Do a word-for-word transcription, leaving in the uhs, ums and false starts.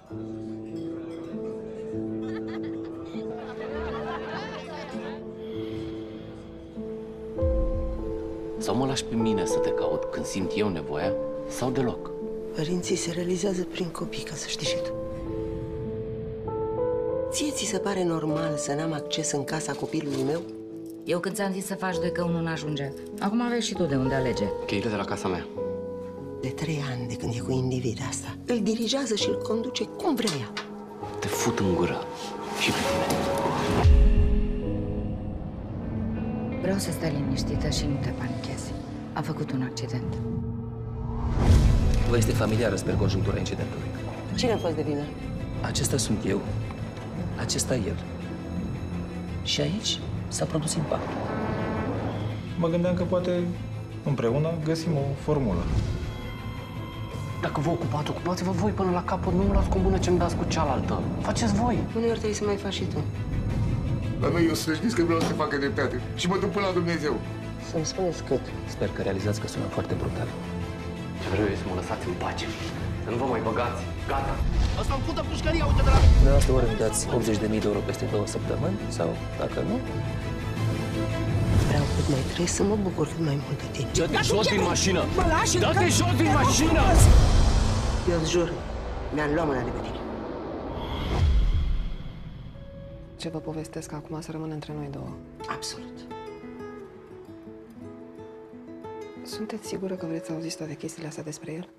Sau mă lași pe mine să te caut când simt eu nevoia, sau deloc? Părinții se realizează prin copii, ca să știi și tu. Ție ți se pare normal să n-am acces în casa copilului meu? Eu când ți-am zis să faci doi că unul n-ajunge. Acum aveai și tu de unde alege. Cheile de la casa mea. De trei ani de când e cu individa asta. Îl dirigează și îl conduce cum vrea ea. Te fut în gură și pe tine. Vreau să stai liniștită și nu te panichezi. A făcut un accident. Vă este familiară, sper, conjunctura incidentului. Cine a fost de vină? Acesta sunt eu, acesta el. Și aici s-a produs impactul. Mă gândeam că poate împreună găsim o formulă. Dacă vă ocupați, ocupați-vă voi până la capăt, nu mă luați cu mână ce-mi dați cu cealaltă. Faceți voi. Uneori trebuie să mai faci și tu. Dar noi, eu să știți că vreau să facă dreptate și mă duc până la Dumnezeu. Să-mi spuneți cât. Sper că realizați că sună foarte brutal. Ce vreau eu să mă lăsați în pace. Să nu vă mai băgați. Gata. Asta îmi pută pușcăria, uite de la... De asta ori îmi dați optzeci de mii de euro peste două săptămâni sau, dacă nu... Vreau cât mai trăi să mă bucur cât mai mult de tine. Dă-te jos din mașină! Dă-te jos din mașină! Eu îți jur, mi-am luat mâna de pe tine. Ce vă povestesc acum să rămână între noi două. Absolut. Sunteți sigură că vreți să auziți toate chestiile astea despre el?